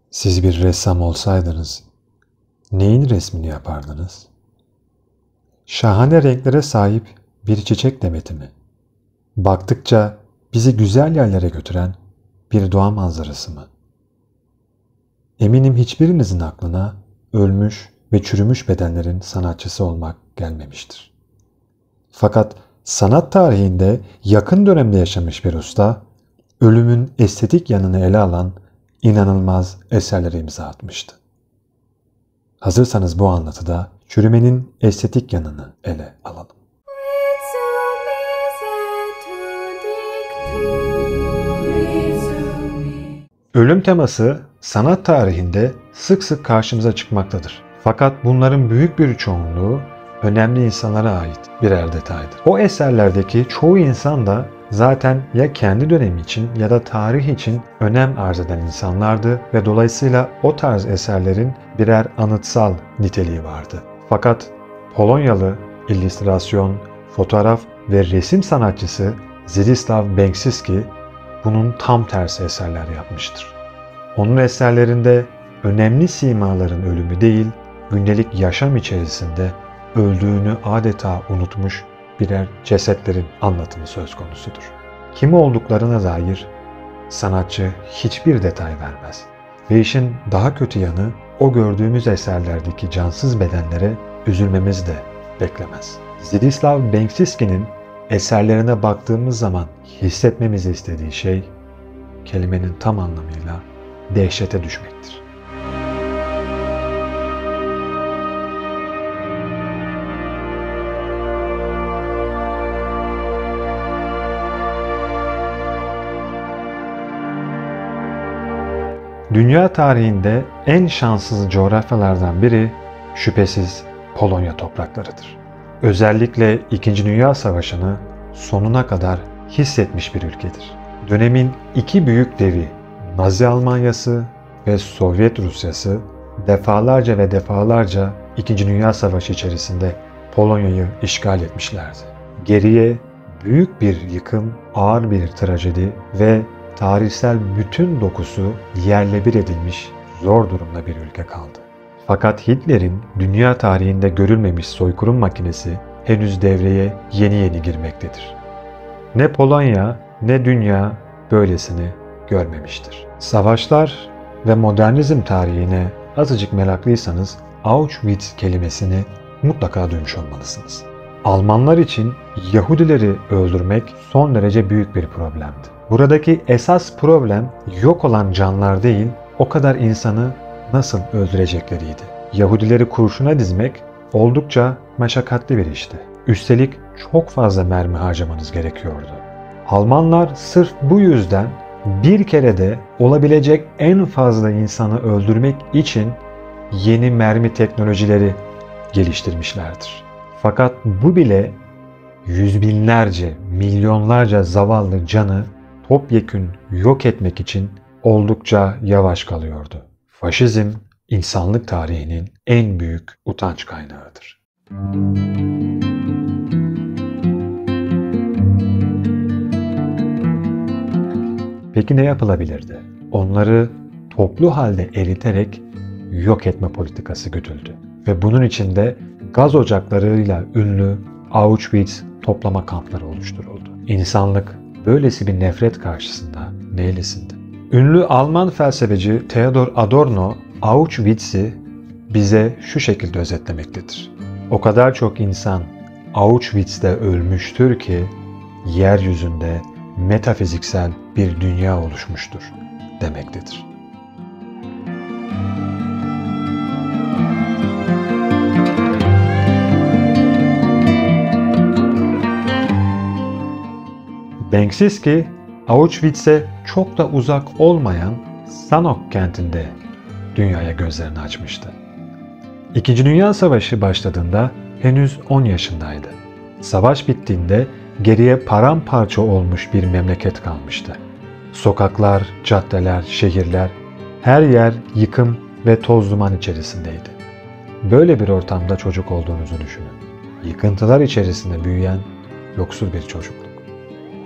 Siz bir ressam olsaydınız, neyin resmini yapardınız? Şahane renklere sahip bir çiçek demeti mi? Baktıkça bizi güzel yerlere götüren bir doğa manzarası mı? Eminim hiçbirinizin aklına ölmüş ve çürümüş bedenlerin sanatçısı olmak gelmemiştir. Fakat sanat tarihinde yakın dönemde yaşamış bir usta, ölümün estetik yanını ele alan inanılmaz eserlere imza atmıştı. Hazırsanız bu anlatıda çürümenin estetik yanını ele alalım. Ölüm teması sanat tarihinde sık sık karşımıza çıkmaktadır. Fakat bunların büyük bir çoğunluğu önemli insanlara ait birer detaydır. O eserlerdeki çoğu insan da zaten ya kendi dönemi için ya da tarih için önem arz eden insanlardı ve dolayısıyla o tarz eserlerin birer anıtsal niteliği vardı. Fakat Polonyalı illüstrasyon, fotoğraf ve resim sanatçısı Zdzisław Beksiński bunun tam tersi eserler yapmıştır. Onun eserlerinde önemli simaların ölümü değil, gündelik yaşam içerisinde öldüğünü adeta unutmuş birer cesetlerin anlatımı söz konusudur. Kim olduklarına dair sanatçı hiçbir detay vermez. Ve işin daha kötü yanı o gördüğümüz eserlerdeki cansız bedenlere üzülmemiz de beklemez. Zdzisław Beksiński'nin eserlerine baktığımız zaman hissetmemizi istediği şey kelimenin tam anlamıyla dehşete düşmektir. Dünya tarihinde en şanssız coğrafyalardan biri şüphesiz Polonya topraklarıdır. Özellikle 2. Dünya Savaşı'nı sonuna kadar hissetmiş bir ülkedir. Dönemin iki büyük devi Nazi Almanyası ve Sovyet Rusyası defalarca 2. Dünya Savaşı içerisinde Polonya'yı işgal etmişlerdi. Geriye büyük bir yıkım, ağır bir trajedi ve tarihsel bütün dokusu yerle bir edilmiş zor durumda bir ülke kaldı. Fakat Hitler'in dünya tarihinde görülmemiş soykırım makinesi henüz devreye yeni girmektedir. Ne Polonya ne dünya böylesini görmemiştir. Savaşlar ve modernizm tarihine azıcık meraklıysanız Auschwitz kelimesini mutlaka duymuş olmalısınız. Almanlar için Yahudileri öldürmek son derece büyük bir problemdi. Buradaki esas problem yok olan canlar değil, o kadar insanı nasıl öldürecekleriydi. Yahudileri kurşuna dizmek oldukça meşakkatli bir işti. Üstelik çok fazla mermi harcamanız gerekiyordu. Almanlar sırf bu yüzden bir kerede olabilecek en fazla insanı öldürmek için yeni mermi teknolojileri geliştirmişlerdir. Fakat bu bile yüz binlerce, milyonlarca zavallı canı topyekün yok etmek için oldukça yavaş kalıyordu. Faşizm, insanlık tarihinin en büyük utanç kaynağıdır. Peki ne yapılabilirdi? Onları toplu halde eriterek yok etme politikası güdüldü. Ve bunun içinde gaz ocaklarıyla ünlü Auschwitz toplama kampları oluşturuldu. İnsanlık böylesi bir nefret karşısında neylesindi? Ünlü Alman felsefeci Theodor Adorno Auschwitz'i bize şu şekilde özetlemektedir. O kadar çok insan Auschwitz'te ölmüştür ki yeryüzünde metafiziksel bir dünya oluşmuştur demektedir. Beksiński, Auschwitz'e çok da uzak olmayan Sanok kentinde dünyaya gözlerini açmıştı. 2. Dünya Savaşı başladığında henüz 10 yaşındaydı. Savaş bittiğinde geriye paramparça olmuş bir memleket kalmıştı. Sokaklar, caddeler, şehirler, her yer yıkım ve toz duman içerisindeydi. Böyle bir ortamda çocuk olduğunuzu düşünün. Yıkıntılar içerisinde büyüyen yoksul bir çocukluk.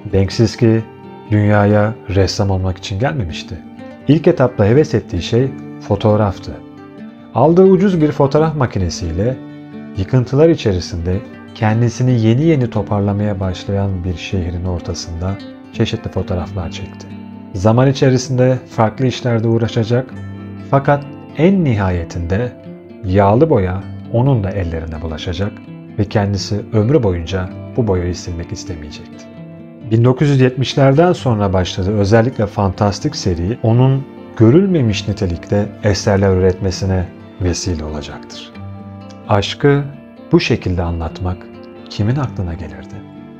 Beksiński dünyaya ressam olmak için gelmemişti. İlk etapta heves ettiği şey fotoğraftı. Aldığı ucuz bir fotoğraf makinesiyle yıkıntılar içerisinde kendisini yeni yeni toparlamaya başlayan bir şehrin ortasında çeşitli fotoğraflar çekti. Zaman içerisinde farklı işlerde uğraşacak, fakat en nihayetinde yağlı boya onun da ellerine bulaşacak ve kendisi ömrü boyunca bu boyayı silmek istemeyecekti. 1970'lerden sonra başladığı özellikle fantastik seri onun görülmemiş nitelikte eserler üretmesine vesile olacaktır. Aşkı bu şekilde anlatmak kimin aklına gelirdi?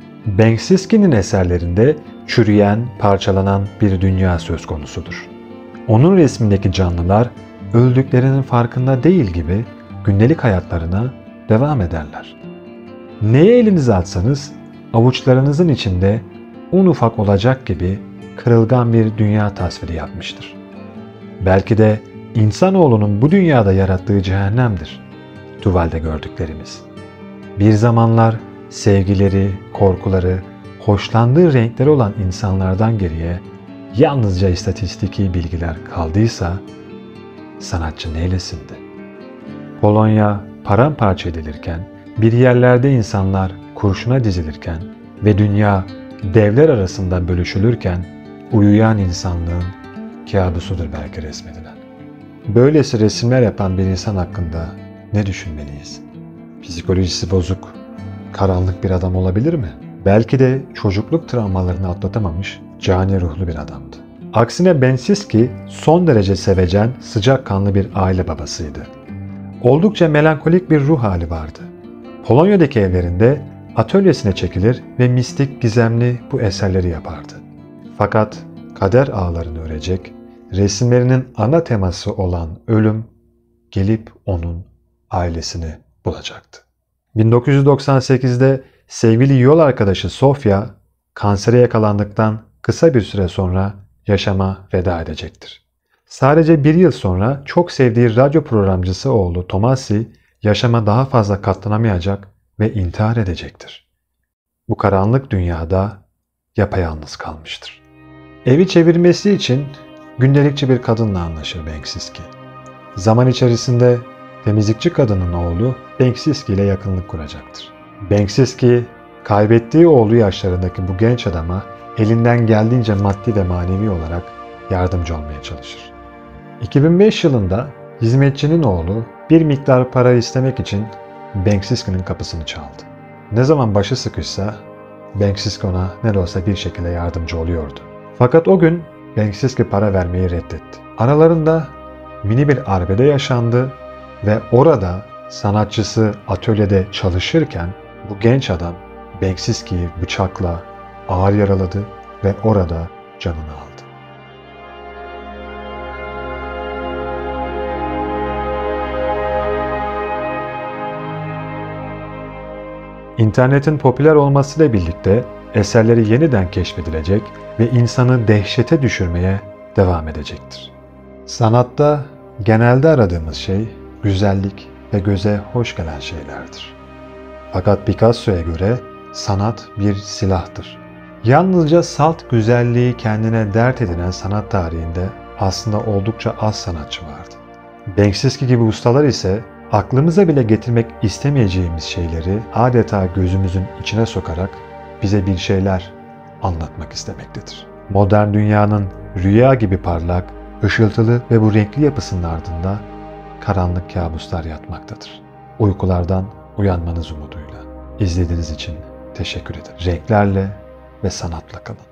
Banksy eserlerinde çürüyen, parçalanan bir dünya söz konusudur. Onun resmindeki canlılar öldüklerinin farkında değil gibi gündelik hayatlarına devam ederler. Neye elinizi atsanız avuçlarınızın içinde un ufak olacak gibi kırılgan bir dünya tasviri yapmıştır. Belki de insanoğlunun bu dünyada yarattığı cehennemdir tuvalde gördüklerimiz. Bir zamanlar sevgileri, korkuları, hoşlandığı renkleri olan insanlardan geriye yalnızca istatistiki bilgiler kaldıysa sanatçı neylesindi? Polonya paramparça edilirken, bir yerlerde insanlar kurşuna dizilirken ve dünya devler arasında bölüşülürken uyuyan insanlığın kabusudur belki resmedilen. Böylesi resimler yapan bir insan hakkında ne düşünmeliyiz? Psikolojisi bozuk, karanlık bir adam olabilir mi? Belki de çocukluk travmalarını atlatamamış cani ruhlu bir adamdı. Aksine Banksy son derece sevecen, sıcakkanlı bir aile babasıydı. Oldukça melankolik bir ruh hali vardı. Polonya'daki evlerinde atölyesine çekilir ve mistik, gizemli bu eserleri yapardı. Fakat kader ağlarını örecek, resimlerinin ana teması olan ölüm gelip onun ailesini bulacaktı. 1998'de sevgili yol arkadaşı Sofia kansere yakalandıktan kısa bir süre sonra yaşama veda edecektir. Sadece bir yıl sonra çok sevdiği radyo programcısı oğlu Tomasi yaşama daha fazla katlanamayacak ve intihar edecektir. Bu karanlık dünyada yapayalnız kalmıştır. Evi çevirmesi için gündelikçi bir kadınla anlaşır Banksy. Zaman içerisinde temizlikçi kadının oğlu Banksy ile yakınlık kuracaktır. Banksy, kaybettiği oğlu yaşlarındaki bu genç adama elinden geldiğince maddi ve manevi olarak yardımcı olmaya çalışır. 2005 yılında hizmetçinin oğlu bir miktar para istemek için Banksy'nin kapısını çaldı. Ne zaman başı sıkışsa Banksy ona ne de olsa bir şekilde yardımcı oluyordu. Fakat o gün Banksy para vermeyi reddetti. Aralarında mini bir arbede yaşandı ve orada sanatçısı atölyede çalışırken bu genç adam Banksy'yi bıçakla ağır yaraladı ve orada canını aldı. İnternetin popüler olmasıyla birlikte eserleri yeniden keşfedilecek ve insanı dehşete düşürmeye devam edecektir. Sanatta genelde aradığımız şey güzellik ve göze hoş gelen şeylerdir. Fakat Picasso'ya göre sanat bir silahtır. Yalnızca salt güzelliği kendine dert edinen sanat tarihinde aslında oldukça az sanatçı vardı. Banksy gibi ustalar ise aklımıza bile getirmek istemeyeceğimiz şeyleri adeta gözümüzün içine sokarak bize bir şeyler anlatmak istemektedir. Modern dünyanın rüya gibi parlak, ışıltılı ve bu renkli yapısının ardında karanlık kabuslar yatmaktadır. Uykulardan uyanmanız umuduyla. İzlediğiniz için teşekkür ederim. Renklerle ve sanatla kalın.